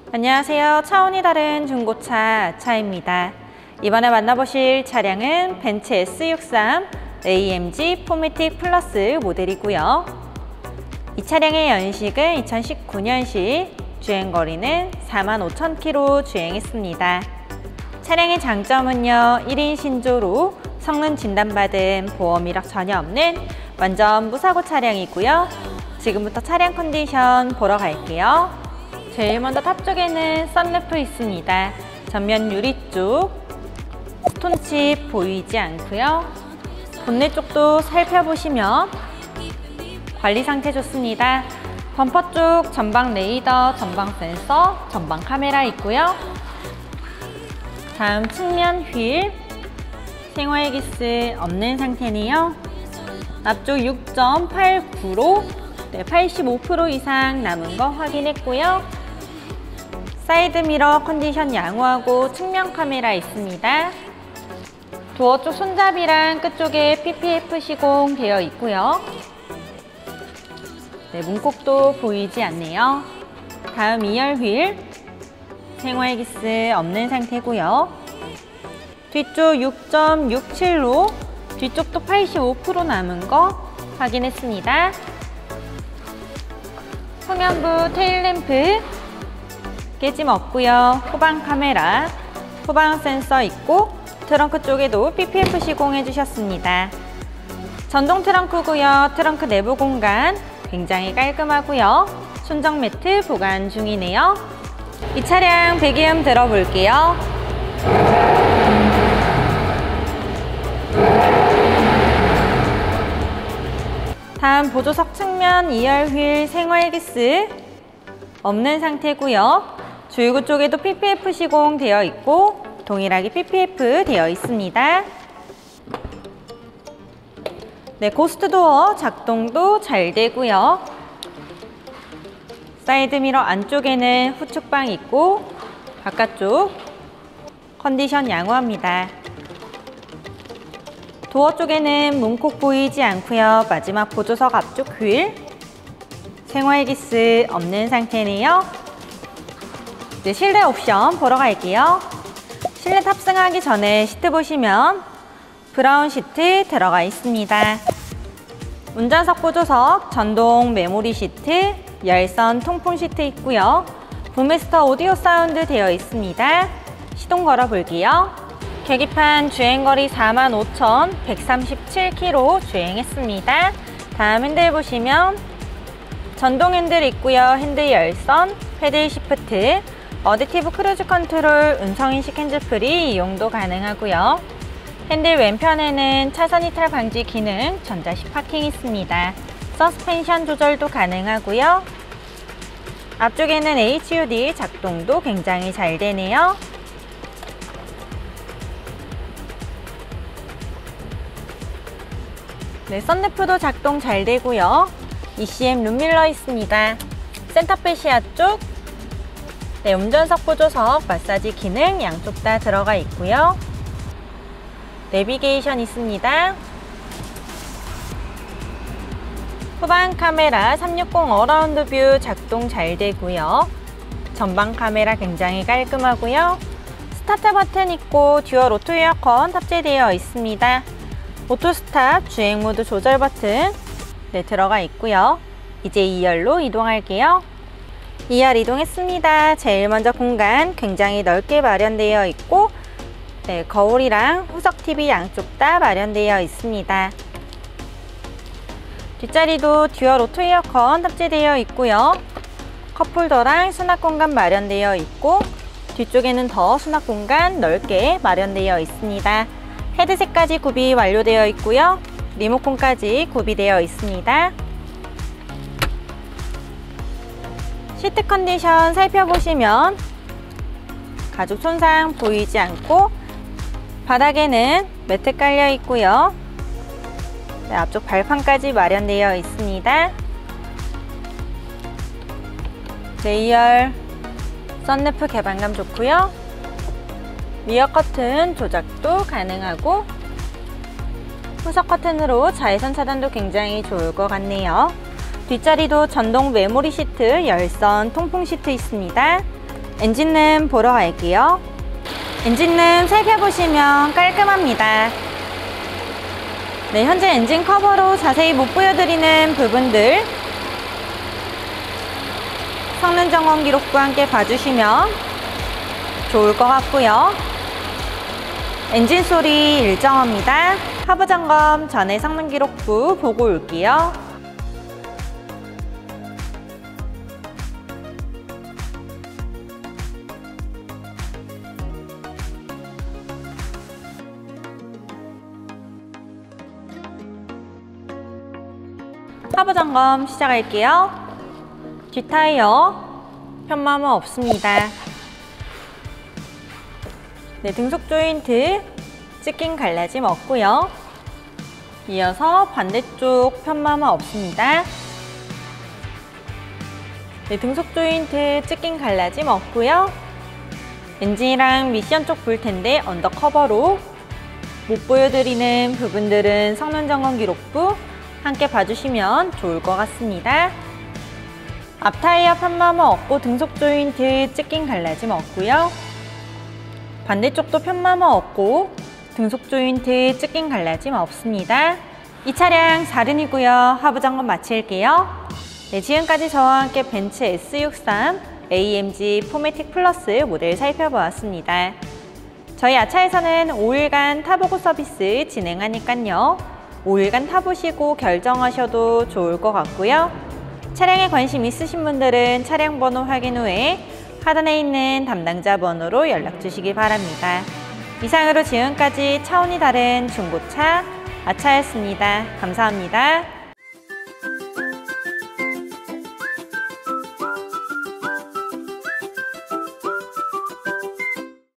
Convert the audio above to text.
안녕하세요. 차원이 다른 중고차 차입니다. 이번에 만나보실 차량은 벤츠 S63 AMG 포매틱 플러스 모델이고요. 이 차량의 연식은 2019년식, 주행거리는 45,000km 주행했습니다. 차량의 장점은요, 1인 신조로 성능 진단받은 보험 이력 전혀 없는 완전 무사고 차량이고요. 지금부터 차량 컨디션 보러 갈게요. 제일 먼저 탑 쪽에는 썬루프 있습니다. 전면 유리 쪽 스톤칩 보이지 않고요. 본넷 쪽도 살펴보시면 관리 상태 좋습니다. 범퍼 쪽 전방 레이더, 전방 센서, 전방 카메라 있고요. 다음 측면 휠 생활기스 없는 상태네요. 앞쪽 6.89로 85% 이상 남은 거 확인했고요. 사이드미러 컨디션 양호하고 측면 카메라 있습니다. 도어 쪽 손잡이랑 끝쪽에 PPF 시공 되어 있고요. 문콕도 보이지 않네요. 다음 2열 휠 생활기스 없는 상태고요. 뒤쪽 6.67로 뒤쪽도 85% 남은 거 확인했습니다. 후면부 테일램프 깨짐 없고요. 후방 카메라, 후방 센서 있고 트렁크 쪽에도 PPF 시공해 주셨습니다. 전동 트렁크고요. 트렁크 내부 공간 굉장히 깔끔하고요. 순정 매트 보관 중이네요. 이 차량 배기음 들어볼게요. 다음 보조석 측면 2열 휠 생활기스 없는 상태고요. 주유구 쪽에도 PPF 시공 되어 있고 동일하게 PPF 되어 있습니다. 고스트도어 작동도 잘 되고요. 사이드미러 안쪽에는 후측방 있고 바깥쪽 컨디션 양호합니다. 도어 쪽에는 문콕 보이지 않고요. 마지막 보조석 앞쪽 휠 생활기스 없는 상태네요. 이제 실내 옵션 보러 갈게요. 실내 탑승하기 전에 시트 보시면 브라운 시트 들어가 있습니다. 운전석 보조석 전동 메모리 시트, 열선 통풍 시트 있고요. 부메스터 오디오 사운드 되어 있습니다. 시동 걸어 볼게요. 계기판 주행거리 45,137km 주행했습니다. 다음 핸들 보시면 전동 핸들 있고요. 핸들 열선, 패들 시프트, 어댑티브 크루즈 컨트롤, 음성인식 핸즈프리 이용도 가능하고요. 핸들 왼편에는 차선 이탈 방지 기능, 전자식 파킹 있습니다. 서스펜션 조절도 가능하고요. 앞쪽에는 HUD 작동도 굉장히 잘 되네요. 썬루프도 작동 잘 되고요. ECM 룸밀러 있습니다. 센터페시아 쪽 운전석 보조석 마사지 기능 양쪽 다 들어가 있고요. 내비게이션 있습니다. 후방 카메라 360 어라운드 뷰 작동 잘 되고요. 전방 카메라 굉장히 깔끔하고요. 스타트 버튼 있고 듀얼 오토 에어컨 탑재되어 있습니다. 오토 스탑 주행 모드 조절 버튼 들어가 있고요. 이제 2열로 이동할게요. 2열 이동했습니다. 제일 먼저 공간 굉장히 넓게 마련되어 있고 거울이랑 후석 TV 양쪽 다 마련되어 있습니다. 뒷자리도 듀얼 오토 에어컨 탑재되어 있고요. 컵홀더랑 수납 공간 마련되어 있고 뒤쪽에는 더 수납 공간 넓게 마련되어 있습니다. 헤드셋까지 구비 완료되어 있고요. 리모컨까지 구비되어 있습니다. 시트 컨디션 살펴보시면 가죽 손상 보이지 않고 바닥에는 매트 깔려 있고요. 앞쪽 발판까지 마련되어 있습니다. 2열 썬루프 개방감 좋고요. 리어 커튼 조작도 가능하고 후석 커튼으로 자외선 차단도 굉장히 좋을 것 같네요. 뒷자리도 전동 메모리 시트, 열선 통풍 시트 있습니다. 엔진룸 보러 갈게요. 엔진룸 살펴보시면 깔끔합니다. 네, 현재 엔진 커버로 자세히 못 보여드리는 부분들 성능 점검 기록부 함께 봐주시면 좋을 것 같고요. 엔진 소리 일정합니다. 하부 점검 전에 성능 기록부 보고 올게요. 하부 점검 시작할게요. 뒷타이어 편마모 없습니다. 네, 등속 조인트 찢긴 갈라짐 없고요. 이어서 반대쪽 편마모 없습니다. 네, 등속 조인트 찢긴 갈라짐 없고요. 엔진이랑 미션 쪽 볼 텐데 언더커버로 못 보여드리는 부분들은 성능 점검 기록부 함께 봐주시면 좋을 것 같습니다. 앞타이어 편마모 없고 등속 조인트 찢긴 갈라짐 없고요. 반대쪽도 편마모 없고 등속 조인트 찢긴 갈라짐 없습니다. 이 차량 4륜이고요. 하부 점검 마칠게요. 네, 지금까지 저와 함께 벤츠 S63 AMG 포매틱 플러스 모델 살펴보았습니다. 저희 아차에서는 5일간 타보고 서비스 진행하니깐요. 5일간 타보시고 결정하셔도 좋을 것 같고요. 차량에 관심 있으신 분들은 차량 번호 확인 후에 하단에 있는 담당자 번호로 연락 주시기 바랍니다. 이상으로 지금까지 차원이 다른 중고차 아차였습니다. 감사합니다.